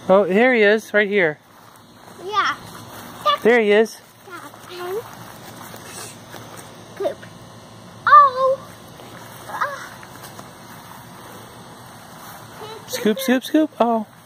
Oh, there he is, right here. Yeah. There he is. And poop. Oh. Scoop, scoop, scoop. Oh.